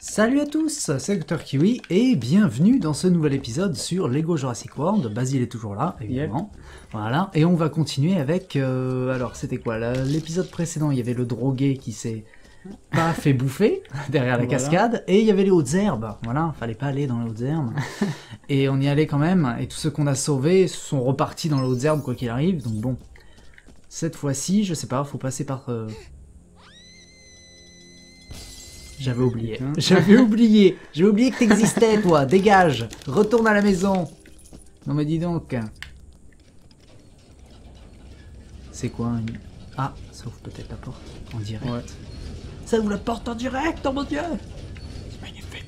Salut à tous, c'est Dr Kiwi et bienvenue dans ce nouvel épisode sur Lego Jurassic World. Basile est toujours là, évidemment. Yep. Voilà, et on va continuer avec... alors, c'était quoi l'épisode précédent, il y avait le drogué qui s'est pas fait bouffer derrière la cascade, et il y avait les hautes herbes. Voilà, fallait pas aller dans les hautes herbes. Et on y allait quand même, et tous ceux qu'on a sauvés sont repartis dans les hautes herbes quoi qu'il arrive, donc bon. Cette fois-ci, je sais pas, faut passer par... J'avais oublié. J'avais oublié que t'existais, toi. Dégage. Retourne à la maison. Non mais dis donc. C'est quoi une... Ah, ça ouvre peut-être la porte en direct. Ouais. Ça ouvre la porte en direct, oh mon dieu. C'est magnifique.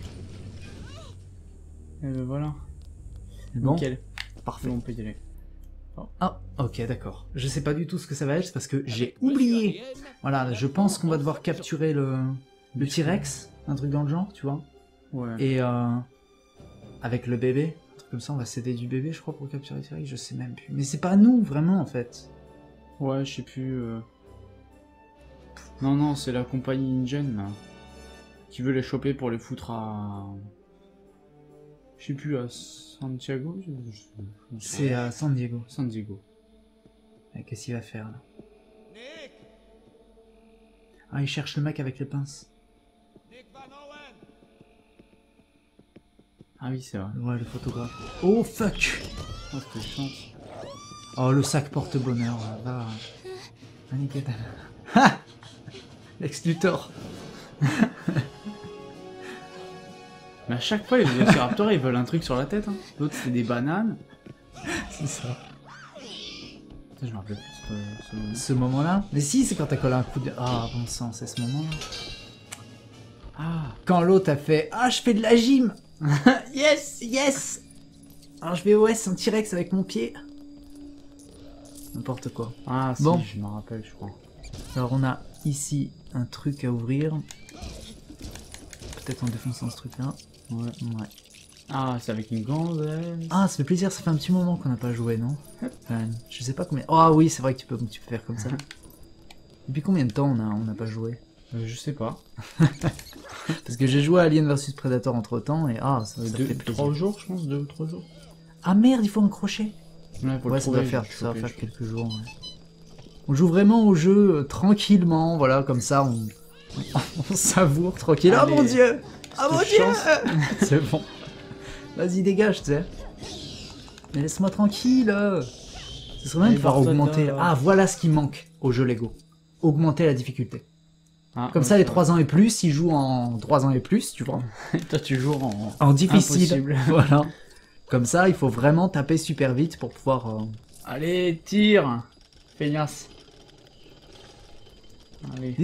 Et ben voilà. Bon. Nickel. Parfait. On peut y aller. Oh. Ah, ok, d'accord. Je sais pas du tout ce que ça va être, c'est parce que j'ai oublié. Voilà, je pense qu'on va devoir capturer le T-Rex, un truc dans le genre, tu vois. Ouais. Et avec le bébé, un truc comme ça, on va s'aider du bébé, je crois, pour capturer le T-Rex, je sais même plus. Mais c'est pas nous, vraiment, en fait. Ouais, je sais plus... Non, c'est la compagnie InGen, là, qui veut les choper pour les foutre à... Je sais plus, à Santiago. C'est à San Diego. San Diego. Qu'est-ce qu'il va faire, là? Ah, il cherche le mec avec les pinces. Ah oui, c'est vrai. Ouais, le photographe. Oh, fuck! Oh, c'était chance. Oh, le sac porte-bonheur, va. Nickel. Ha! Lex Luthor. Mais à chaque fois, les Velociraptors, ils veulent un truc sur la tête. Hein. L'autre, c'est des bananes. C'est ça. Putain, je me rappelle plus ce moment-là. Mais si, c'est quand t'as collé un coup de... Ah, bon sang, c'est ce moment-là. Ah, quand l'autre a fait... Ah, je fais de la gym. Yes, yes. Alors je vais OS un T-Rex avec mon pied. N'importe quoi. Ah, si, bon. Je me rappelle, je crois. Alors on a ici un truc à ouvrir. Peut-être en défonçant ce truc-là. Ouais. Ah, c'est avec une ganzesse. Ah, ça fait plaisir, ça fait un petit moment qu'on n'a pas joué, non? Je sais pas combien... Ah oui, c'est vrai que tu peux faire comme ça. Depuis combien de temps on n'a pas joué? Je sais pas. Parce que j'ai joué à Alien vs Predator entre temps et ça fait plaisir. 3 jours, je pense, 2 ou 3 jours. Ah merde, il faut un crochet. Ouais, ça va faire quelques jours. Ouais. On joue vraiment au jeu tranquillement, voilà, comme ça on savoure tranquille. Oh mon dieu! Oh mon dieu! C'est bon. Vas-y, dégage, tu sais. Mais laisse-moi tranquille. Ce serait bien de pouvoir augmenter. Ah, voilà ce qui manque au jeu Lego. Augmenter la difficulté. Ah, comme ça, les 3 ans et plus, ils jouent en 3 ans et plus, tu vois. Toi, tu joues en difficile. Voilà. Comme ça, il faut vraiment taper super vite pour pouvoir... Allez, tire! Feignasse. Allez.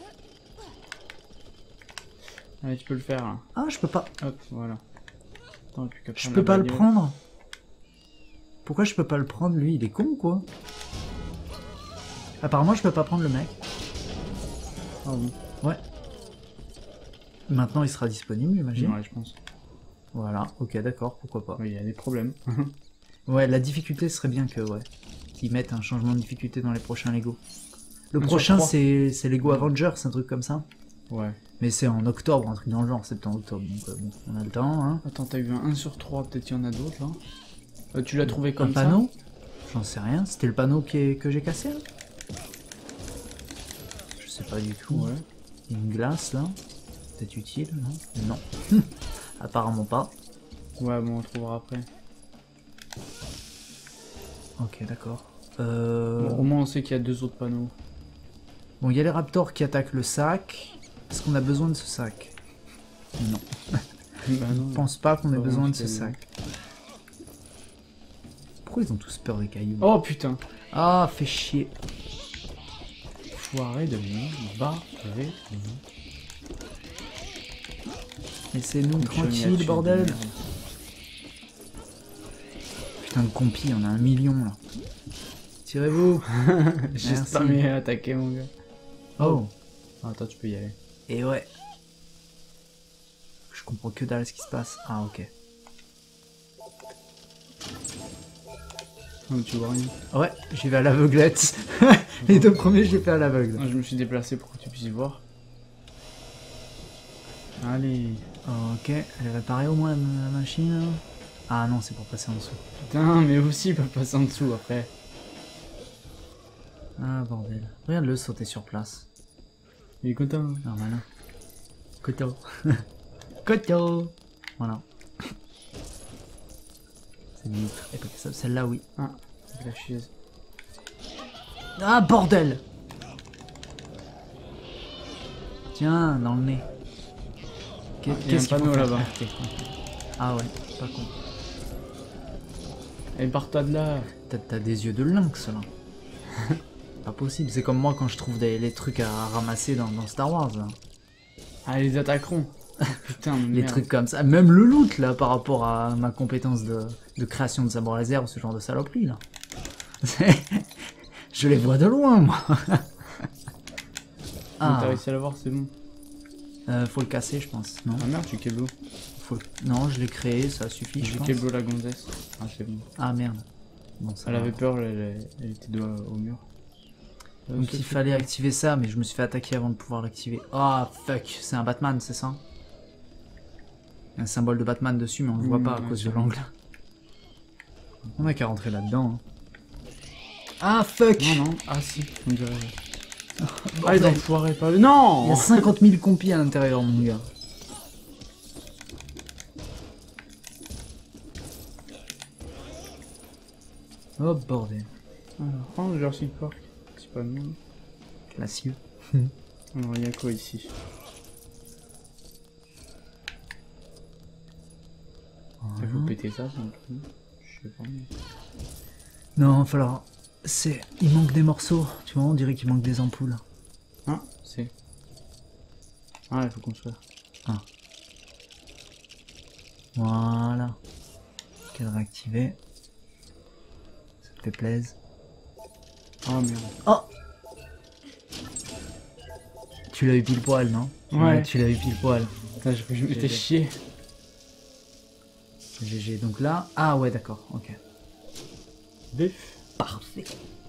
Allez, tu peux le faire, là. Ah, je peux pas. Hop, voilà. Attends, je peux pas le prendre. Pourquoi je peux pas le prendre, lui? Il est con, quoi. Apparemment, je peux pas prendre le mec. Ah oui. Ouais. Maintenant, il sera disponible, j'imagine. Ouais, je pense. Voilà, ok, d'accord, pourquoi pas. Oui, il y a des problèmes. Ouais, la difficulté serait bien que, qu'ils mettent un changement de difficulté dans les prochains Lego. Le prochain, c'est Lego Avengers, un truc comme ça. Ouais. Mais c'est en octobre, un truc dans le genre, septembre-octobre, donc bon, on a le temps, hein. Attends, t'as eu un 1 sur 3, peut-être qu'il y en a d'autres, là. Tu l'as trouvé comme ça? Un panneau? J'en sais rien, c'était le panneau que j'ai cassé, là. Je sais pas du tout. Ouais. Une glace, là. Peut-être utile, non? Non. Apparemment pas. Ouais, bon, on trouvera après. Ok, d'accord. Bon, au moins, on sait qu'il y a 2 autres panneaux. Bon, il y a les raptors qui attaquent le sac. Est-ce qu'on a besoin de ce sac? Non. Bah non, je pense pas qu'on ait besoin de ce sac. Pourquoi ils ont tous peur des cailloux? Oh putain! Ah, fait chier. Foiré de venir, barré. Laissez-nous tranquille, bordel. Putain, le compi, on a 1 million là. Tirez-vous. J'ai pas mis à attaquer, mon gars. Oh. Attends, tu peux y aller. Et ouais. Je comprends que dalle ce qui se passe. Ah, ok. Oh, tu vois rien. Ouais, j'y vais à l'aveuglette. Les 2 premiers, je les fais à l'aveugle. Je me suis déplacé pour que tu puisses voir. Allez. Ok, elle est réparée au moins la machine. Ah non, c'est pour passer en dessous. Putain, mais aussi il peut passer en dessous après. Ah bordel. Regarde-le sauter sur place. Il est content. Normal. Coteau. Coteau. Voilà. C'est limite. Et pas que ça, celle-là, oui. Ah, avec la chaise. Ah bordel. Tiens, dans le nez. Qu'est-ce qu'il faut panneau faire là-bas. RT. Ah ouais, pas con. Et barre-toi de là. T'as des yeux de lynx là. Pas possible, c'est comme moi quand je trouve les trucs à ramasser dans Star Wars là. Ah, ils attaqueront. Oh, putain, mais Les merde. trucs comme ça, même le loot là par rapport à ma compétence de création de sabre laser ou ce genre de saloperie là. Je les vois de loin moi. Ah. T'as réussi à l'avoir, c'est bon. Faut le casser je pense, non? Ah merde, j'ai Keblo. Non, je l'ai créé, ça suffit je J'ai pense. Keblo la gonzesse. Ah, c'est bon. Ah merde. Bon, ça Elle va. avait peur, elle était au mur. Donc il fallait activer ça, mais je me suis fait attaquer avant de pouvoir l'activer. Ah fuck, c'est un Batman, c'est ça? Il y a un symbole de Batman dessus, mais on le voit pas à cause de l'angle. On a qu'à rentrer là-dedans. Hein. Ah fuck! Non, non, ah si, on dirait. Bordel. Ah, ils ont foiré pas. Non! Il y a 50 000 compis à l'intérieur, mon gars. Oh bordel. Alors, oh, Jurassic Park. C'est pas le nom. Classieux. Alors, il y a quoi ici? Il faut péter ça, c'est un truc. Je sais pas. Non, il va falloir... Il manque des morceaux, tu vois, on dirait qu'il manque des ampoules. Ah, c'est... Ah, il faut construire. Ah. Voilà. Cadre activé. Ça te fait plaisir. Oh merde. Oh! Tu l'as eu pile poil, non? Ouais. Tu l'as eu pile poil. Putain, je m'étais chié. GG, donc là... Ah ouais, d'accord, ok. Bif. Parfait.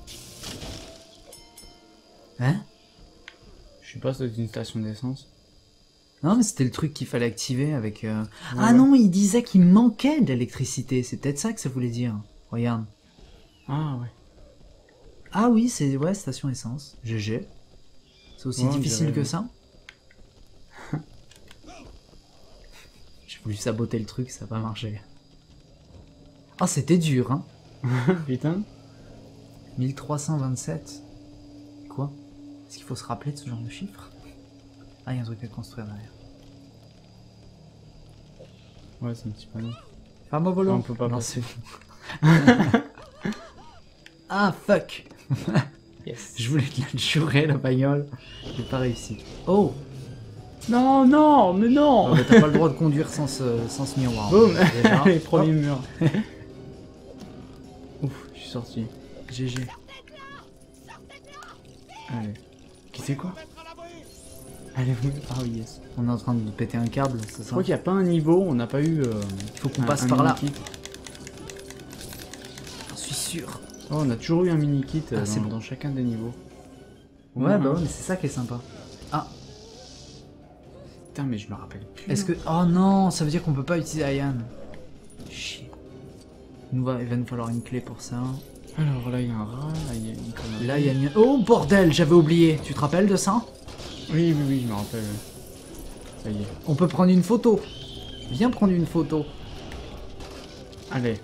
Hein? Je sais pas, c'est une station d'essence. Non, mais c'était le truc qu'il fallait activer avec... Ah Ouais. non, il disait qu'il manquait d'électricité. C'est peut-être ça que ça voulait dire. Regarde. Ah ouais. Ah oui, c'est... Ouais, station essence. GG. C'est aussi Ouais, on difficile dirait- que ça. J'ai voulu saboter le truc, ça n'a pas marché. Ah, c'était dur, hein. Putain. 1327. Quoi? Est-ce qu'il faut se rappeler de ce genre de chiffres? Ah, il y a un truc à construire derrière. Ouais, c'est un petit panneau. Femme au volant. On peut pas Non, passer. c'est- Ah, fuck. Yes. Je voulais te la jurer, la bagnole. J'ai pas réussi. Oh! Non, non, mais non. Oh, mais t'as pas le droit de conduire sans ce miroir. Boum. Déjà. Allez, premier Hop. mur. Ouf, je suis sorti. GG. Allez. Qui c'est quoi? Allez, vous. Ah oui, yes. On est en train de péter un câble, c'est Je ça? crois qu'il n'y a pas un niveau, on n'a pas eu. Il faut qu'on passe par là. mini-kit. J'en suis sûr. Oh, on a toujours eu un mini-kit Ah, c'est bon. dans chacun des niveaux. Au Ouais, moins bah un. ouais, mais c'est ça qui est sympa. Ah, Putain, mais je me rappelle plus. est-ce que... Oh non, ça veut dire qu'on peut pas utiliser Ayan. Chier. Il va nous falloir une clé pour ça. Alors là, il y a un rat, là, il y a une connerie. Là, il y a une... Oh bordel, j'avais oublié. Tu te rappelles de ça? Oui, oui, oui, je me rappelle. Ça y est. On peut prendre une photo. Viens prendre une photo. Allez.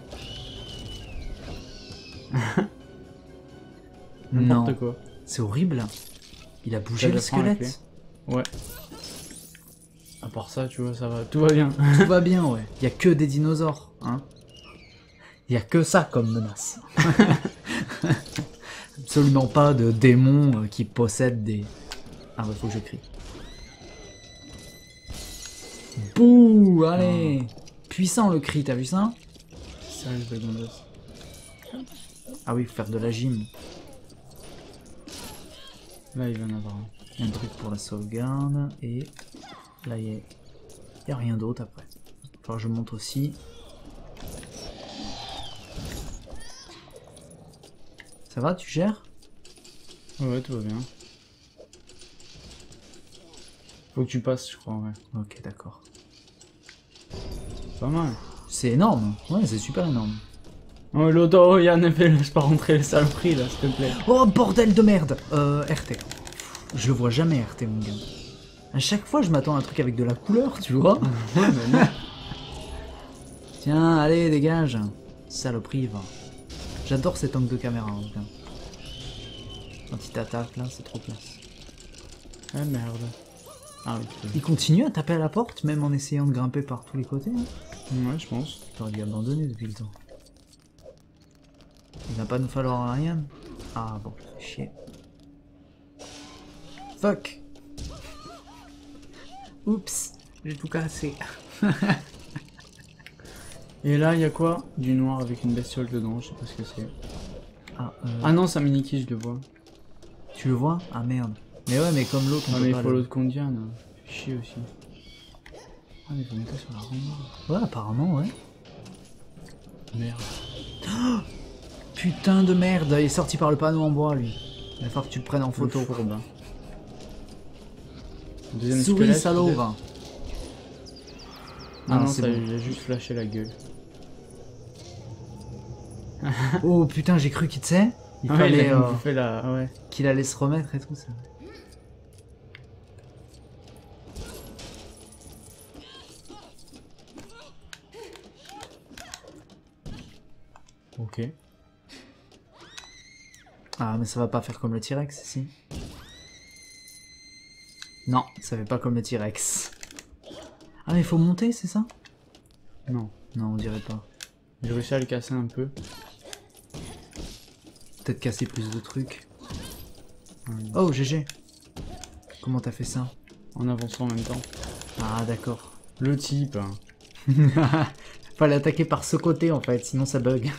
Non, N'importe quoi. c'est horrible. Il a bougé Ça le prend la squelette. Ouais. À part ça, tu vois, ça va. Tout va bien. Tout va bien, ouais. Il y a que des dinosaures, hein. Il y a que ça comme menace. Absolument pas de démons qui possèdent des... Ah ouais, faut que je crie. Bouh, allez. Puissant le cri, t'as vu ça? Sérieux de gonzesse. Ah oui, faut faire de la gym. Là, il va en avoir un. Il y a un truc pour la sauvegarde. Et là, il y a rien d'autre après. Faut que je monte aussi. Ça va, tu gères? Ouais, tout va bien. Faut que tu passes, je crois, ouais. Ok, d'accord. Pas mal. C'est énorme. Ouais, c'est super énorme. Oh, l'autre, oh, Yann, laisse pas rentrer les saloperies, là, s'il te plaît. Oh, bordel de merde. RT. Je le vois jamais, RT, mon gars. À chaque fois, je m'attends à un truc avec de la couleur, tu vois. Ouais, mais non. Tiens, allez, dégage. Saloperie, va. J'adore cet angle de caméra, en tout cas. Quand il t'attaque, là, c'est trop classe. Ah, merde. Ah oui, Il continue à taper à la porte, même en essayant de grimper par tous les côtés. Hein. ouais, je pense. J'aurais dû abandonner depuis le temps. Il va pas nous falloir rien. Ah bon, chier. Fuck. Oups, j'ai tout cassé. Et là, il y a quoi? Du noir avec une bestiole dedans, je sais pas ce que c'est. Ah non, c'est un mini-key, je le vois. Tu le vois? Ah merde. Mais ouais, mais comme l'autre, on Ah peut mais il pas faut le- l'autre Condiane. Fait chier aussi. Ah mais il faut monter sur la rambarde. Ouais, apparemment, ouais. Merde. Putain de merde, il est sorti par le panneau en bois, lui. Il va falloir que tu le prennes en photo. Le fourbe. Deuxième Souris, squelette, salaud, peut-être. va. Ah non, c'est ça bon. lui a juste flashé la gueule. Oh putain, j'ai cru qu'il, tu sais, il Ah ouais, fallait il a bouffé la... Ouais. qu'il allait se remettre et tout ça. Ok. Ah, mais ça va pas faire comme le T-Rex, si. Non, ça fait pas comme le T-Rex. Ah, mais il faut monter, c'est ça? Non. Non, on dirait pas. J'ai réussi à le casser un peu. Peut-être casser plus de trucs. Ouais. Oh, GG. Comment t'as fait ça? En avançant en même temps. Ah, d'accord. Le type. Hein. Fallait attaquer par ce côté, en fait, sinon ça bug.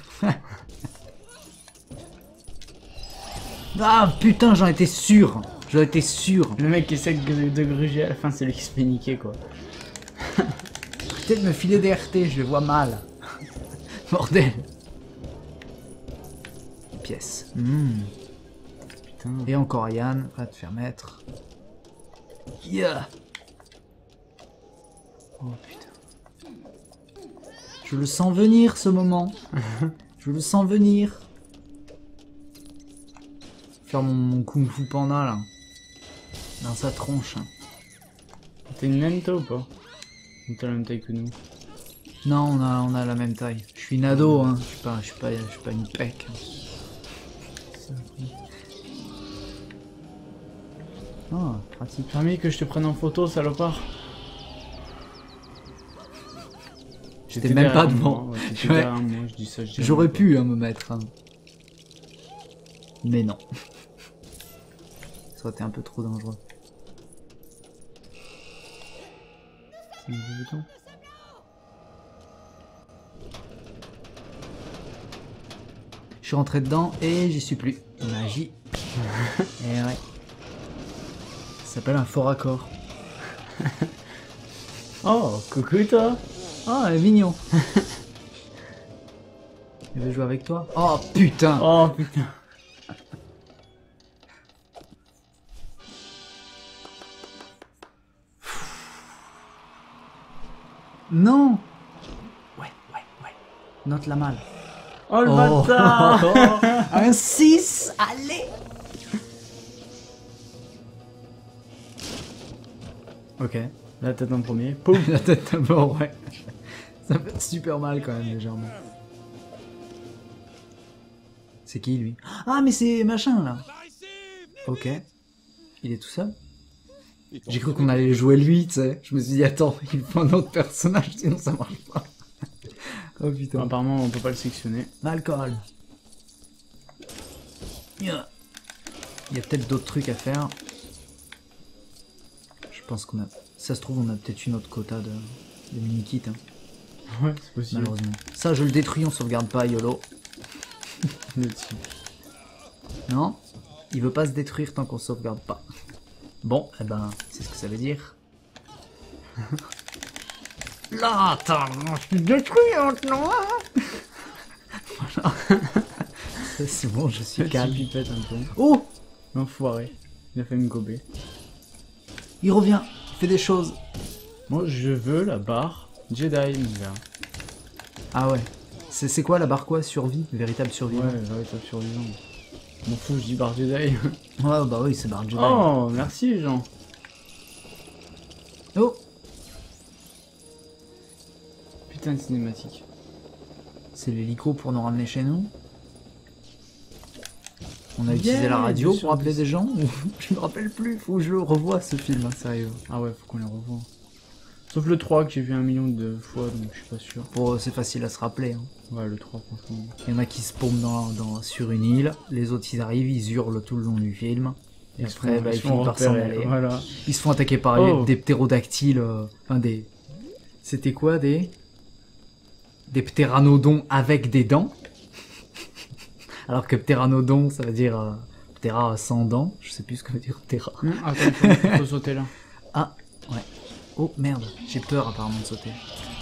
Ah, putain, j'en étais sûr. J'en étais sûr. Le mec qui essaie de gruger à la fin, c'est lui qui se fait niquer quoi. Arrêtez de me filer des RT, je les vois mal. Bordel. Pièce. Putain. Et encore Yann, va te faire mettre. Yeah. Oh putain. Je le sens venir ce moment. Je le sens venir. Faire mon kung fu panda là. Dans sa tronche. T'es une naine toi ou pas? Ou t'as la même taille que nous? Non, on a la même taille. Je suis une ado, hein. Je suis pas une pec. Ah, pratique. Permis que je te prenne en photo, salopard. J'étais même pas devant. Moi, ouais, t'étais Ouais. derrière moi, je dis ça, je dis J'aurais rien, pu hein, me mettre. Hein. Mais non. Ça aurait été un peu trop dangereux. quoi. C'est un nouveau bouton. Je suis rentré dedans et j'y suis plus. Magie. Et ouais. Ça s'appelle un fort accord. Oh, coucou toi. Oh, elle est mignon. Elle veut jouer avec toi. Oh putain. Oh putain. Non. Ouais. Note la malle. Oh le bâtard. Un 6. Allez. Ok. La tête en premier. Poum. La tête d'abord, ouais. Ça fait super mal quand même, légèrement. C'est qui lui? Ah, mais c'est machin là. Ok. Il est tout seul? J'ai cru qu'on allait jouer lui, tu sais. Je me suis dit, attends, il faut un autre personnage, sinon ça marche pas. Oh putain. Apparemment, on peut pas le sectionner. Alcool. Il y a peut-être d'autres trucs à faire. Je pense qu'on a... Ça se trouve, on a peut-être une autre quota de mini-kit, hein, Ouais, c'est possible. malheureusement. Ça, je le détruis, on sauvegarde pas, YOLO. Le type. Non, il veut pas se détruire tant qu'on sauvegarde pas. Bon, eh ben, c'est ce que ça veut dire. Là, attends, je suis détruit maintenant. Voilà. Ça, c'est bon, je suis calme. Il pète un peu. Oh, L'enfoiré. Il a fait me gober. il revient. Fais des choses. Moi, je veux la barre Jedi, mon gars. Ah ouais. C'est quoi la barre quoi? Survie? Véritable survie? Ouais, véritable survivant. M'en fous, je dis barre Jedi. Ouais, bah oui, c'est barre Jedi. Oh, merci, Jean. Oh! Putain de cinématique. C'est l'hélico pour nous ramener chez nous. On a Yeah, utilisé la radio bien sûr, pour appeler bien des gens. Je me rappelle plus, faut que je le revoie ce film, hein, sérieux. Ah ouais, faut qu'on les revoie. Sauf le 3 que j'ai vu 1 million de fois, donc je suis pas sûr. Bon, c'est facile à se rappeler. Hein. Ouais, le 3, franchement. Il y en a qui se paument sur une île, les autres ils arrivent, ils hurlent tout le long du film. Et après, bah, ils finissent par s'en aller. Voilà. Ils se font attaquer par des ptérodactyles. Enfin, des. C'était quoi des ptéranodons avec des dents. Alors que ptéranodon, ça veut dire ptéra sans dents. Je sais plus ce que veut dire ptéra. Attends, faut sauter là. Ah, ouais. Oh merde, j'ai peur apparemment de sauter.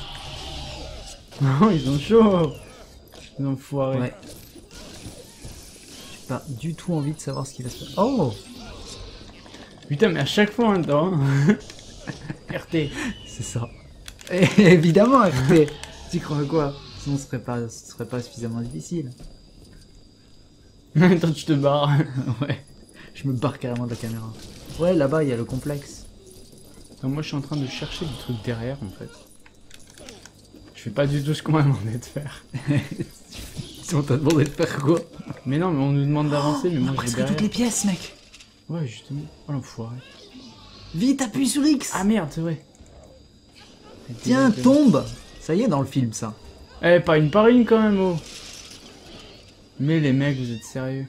Non, ils ont chaud. Ils ont foiré. Ouais. J'ai pas du tout envie de savoir ce qui va se passer. Oh! Putain, mais à chaque fois un temps. RT. C'est ça. Et évidemment, RT. Tu crois quoi? Sinon ce serait pas suffisamment difficile. Attends, tu te barres. Ouais. Je me barre carrément de la caméra. Ouais, là-bas, il y a le complexe. Non, moi, je suis en train de chercher des trucs derrière, en fait. Je fais pas du tout ce qu'on m'a demandé de faire. Si on t'a demandé de faire quoi? Mais non, mais on nous demande d'avancer, mais moi, je vais Presque derrière. toutes les pièces, mec. Ouais, justement. Oh, l'enfoiré. Vite, appuie sur X. Ah merde, c'est vrai. Tiens, tombe. Ça y est, dans le film, ça. Eh, pas une par une, quand même, oh. Mais les mecs, vous êtes sérieux?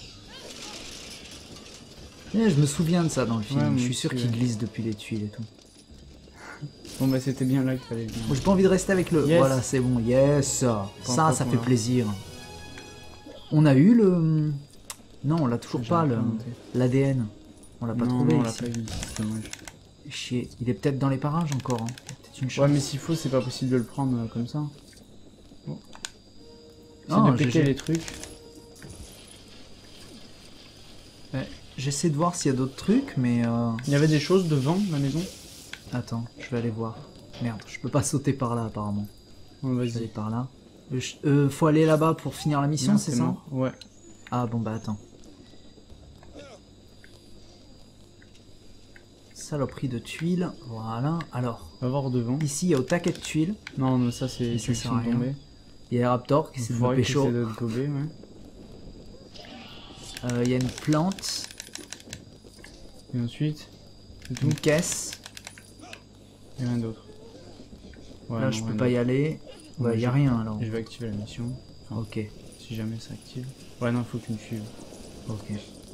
Ouais, je me souviens de ça dans le film. Ouais, moi je suis sûr aussi, qu'il ouais. glisse depuis les tuiles et tout. Bon, bah, c'était bien là qu'il fallait venir. Moi, j'ai pas envie de rester avec le... Yes. Voilà, c'est bon. Yes. Ça, Pas ça qu'on fait l'a. plaisir. On a eu le... Non, on l'a toujours J'ai pas, pas le... noté. l'ADN. On l'a pas Non, trouvé non, on l'a ici. pas vu, c'est dommage. Chier. Il est peut-être dans les parages encore. Hein. Peut-être une Ouais, chance. mais s'il faut, c'est pas possible de le prendre comme ça. Bon. C'est Non, de péter GG. les trucs. Ouais. J'essaie de voir s'il y a d'autres trucs, mais... Il y avait des choses devant la maison. Attends, je vais aller voir. Merde, je peux pas sauter par là, apparemment. Ouais, Je vais aller vas-y. par là. Faut aller là-bas pour finir la mission, Non, c'est ça? mort. Ouais. Ah bon, bah attends. Saloperie de tuiles, voilà. Alors, Va voir devant. ici, il y a au taquet de tuiles. Non, non, ça c'est Ça ceux qui sert sont à rien. tombés. Il y a Raptor qui s'est de me Enfoiré qui pécho. essaie de te gober, ouais. Il y a une plante, Et ensuite, c'est tout. une caisse. Il y a rien d'autre. Ouais, Là, non, je peux rien pas y d'autre. aller. Ouais, Ouais, il y a je- rien alors. Je vais activer la mission. Enfin, Ok, si jamais ça active. Ouais, non, faut que tu me suives. ok.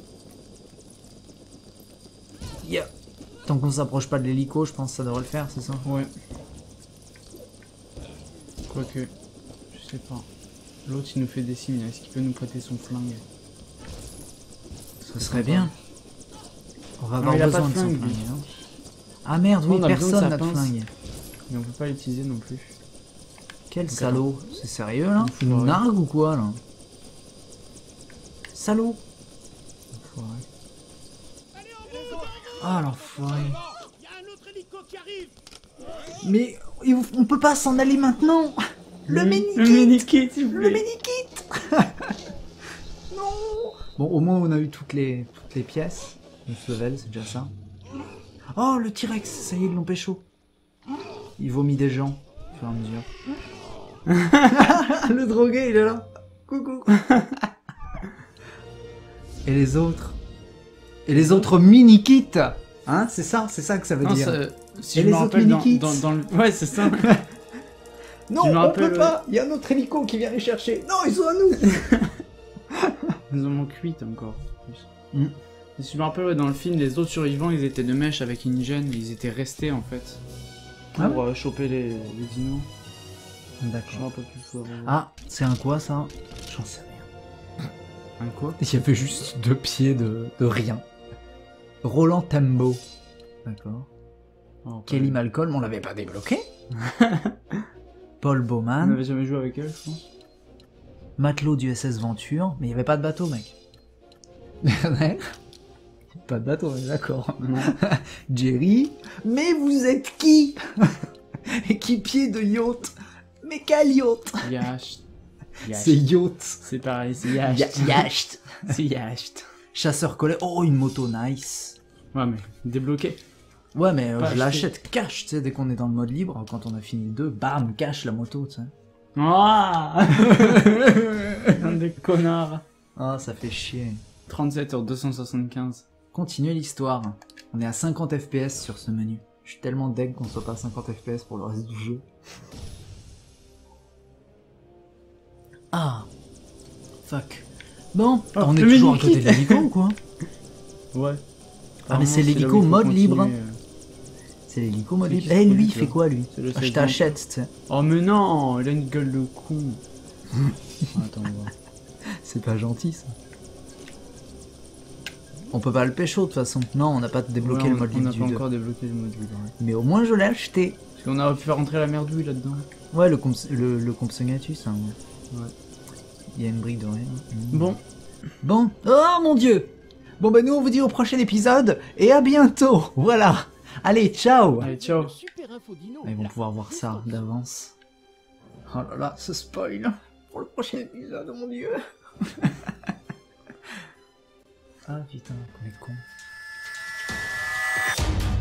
Yeah. Tant qu'on s'approche pas de l'hélico, je pense que ça devrait le faire, c'est ça? Ouais. Quoique, je sais pas. L'autre il nous fait des signes, est-ce qu'il peut nous prêter son flingue? Ce serait bien. On va Non, avoir il a pas besoin de de son flingue, flingue. lui. Hein. Ah merde, oui, On a besoin de personne sa n'a de pince. flingue. Mais on peut pas l'utiliser non plus. Quel Donc, salaud. C'est sérieux là? Enfoiré. Il nous nargue ou quoi là? Salaud. Enfoiré. Ah l'enfoiré. Il y a un autre hélico qui arrive. Mais on peut pas s'en aller maintenant. Le Le mini-kit. mini-kit, s'il vous Le plaît. mini-kit. Non. Bon, au moins on a eu toutes les pièces. Une level, c'est déjà ça. Oh le T-Rex, ça y est, ils l'ont pécho. Il vomit des gens au fur et à mesure. Le drogué, il est là. Coucou. Et les autres? Et les autres mini-kits? Hein, c'est ça que ça veut Non, dire. si Et je les me autres rappelle mini-kits dans le... Ouais, c'est ça. Non, je me on rappelle, peut pas. Il y a un autre hélico qui vient les chercher. Non, ils sont à nous. Ils en manquent 8 encore. en plus. Mm. Et si je me rappelle, ouais, dans le film, les autres survivants, ils étaient de mèche avec une gêne. Ils étaient restés, en fait. Ah Pour choper les dinos. Je me D'accord. rappelle plus fort. Ah, c'est un quoi ça? J'en sais rien. Un quoi? Il y avait juste 2 pieds de rien. Roland Tembo. D'accord. Oh, Kelly pas- Malcolm, on l'avait pas débloqué. Paul On Bowman. n'avait jamais joué avec elle, je pense. Matelot du SS Venture. Mais il y avait pas de bateau, mec. Ouais. Pas de bateau, on est d'accord. Non. Jerry, mais vous êtes qui? Équipier de yacht. Mais quel yacht? Yacht. C'est yacht. C'est pareil, c'est yacht. Yacht. C'est yacht. Chasseur collet. Oh, une moto nice. Ouais, mais débloqué. Ouais, mais Pas je acheté. l'achète cash, tu sais, dès qu'on est dans le mode libre, quand on a fini le 2, bam, cash la moto, tu sais. Ah des connards. Ah, ça fait chier. 37 sur 275. Continuez l'histoire. On est à 50 FPS sur ce menu. Je suis tellement deg qu'on soit pas à 50 FPS pour le reste du jeu. Ah. Fuck. Bon, Oh, on est le toujours à mini-kit. côté de l'hélico ou quoi? Ouais. Ah, mais c'est là l'hélico où il faut mode libre. continuer, C'est l'hélico mode C'est libre. qui Eh, ce lui, il produit, fait là quoi, lui? C'est le Ah, je 16 t'achète, tu sais. Oh mais non, il a une gueule de con. Attends, on va. C'est pas gentil, ça. On peut pas le pécho, de toute façon. Non, on n'a pas débloqué Ouais, le mode on libre n'a du pas 2. encore débloqué le mode libre. Ouais. Mais au moins, je l'ai acheté. Parce qu'on aurait pu faire rentrer la merdouille là-dedans. Ouais, le Compsognathus, hein. Ouais. Il y a une brique de rien. Bon, Bon. Oh mon dieu. Bon bah nous on vous dit au prochain épisode et à bientôt. Voilà. Allez, ciao. allez, ciao. Super info dino. Ils vont pouvoir voir ça d'avance. Oh là là, ce spoil pour le prochain épisode, mon dieu. Ah putain, on est con.